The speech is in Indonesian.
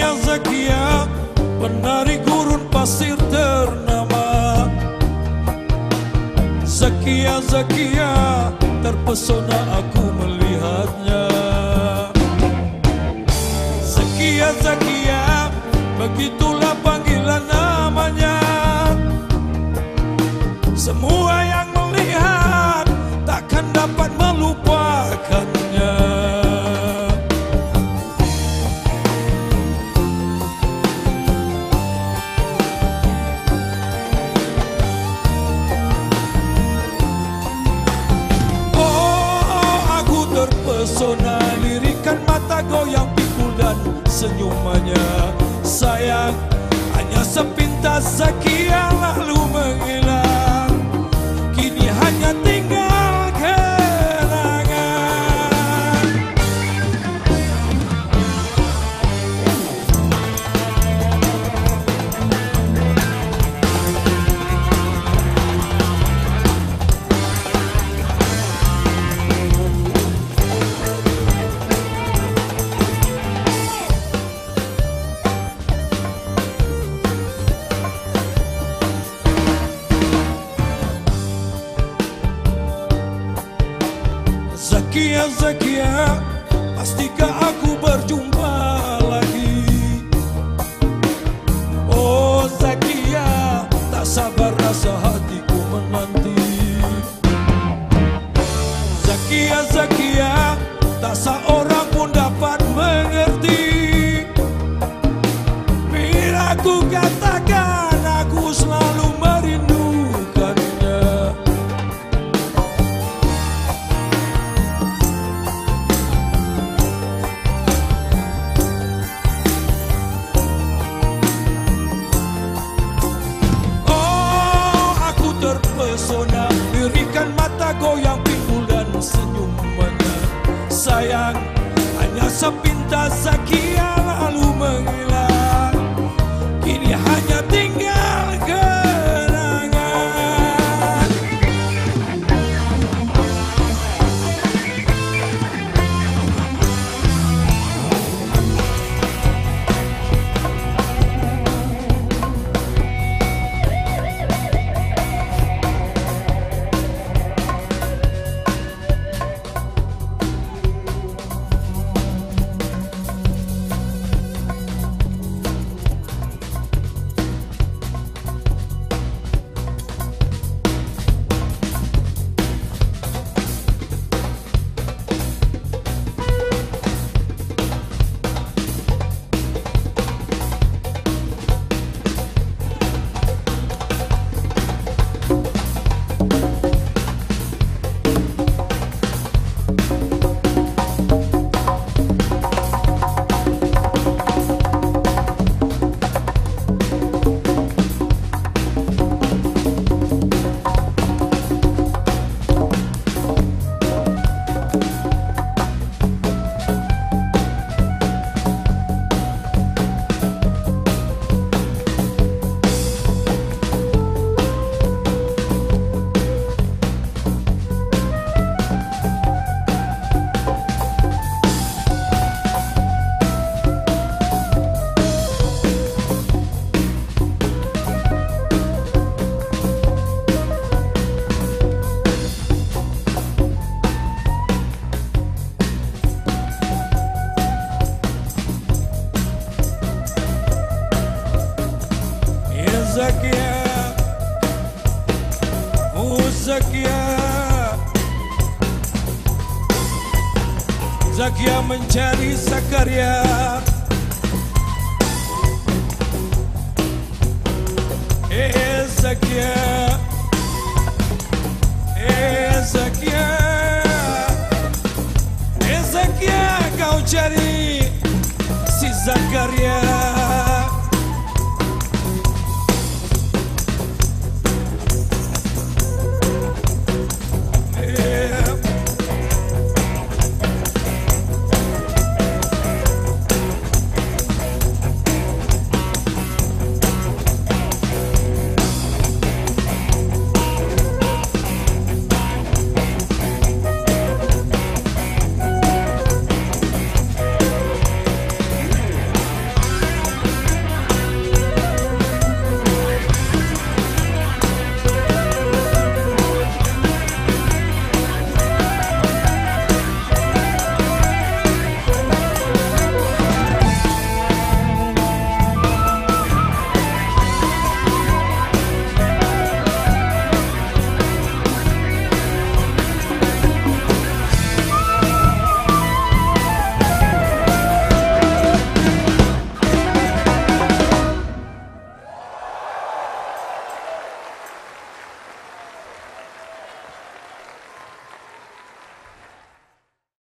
Zakiah, penari gurun pasir ternama. Zakiah, terpesona aku melihatnya. Zakiah, begitulah panggilan namanya. Semua yang melihat takkan dapat melupakannya. Oh, aku terpesona lirikan mata goyang pikul dan senyumannya. Sayang, hanya sepintas Zakiah lalu menghilang. Kini hanya tinggal kenangan. Zakiah, pastikah aku berjumpa lagi? Oh Zakiah, tak sabar rasa hatiku menanti. Zakiah, tak seorang pun dapat mengerti. Bila aku katakan aku selalu merindukannya. Terpesona lirikan mata goyang pikul dan senyumannya. Sayang, hanya sepintas Zakiah lalu menghilang. Kini hanya tinggal kenangan. Zakiah mencari Zakiah. Zakiah, Zakiah, kau cari si Zakiah.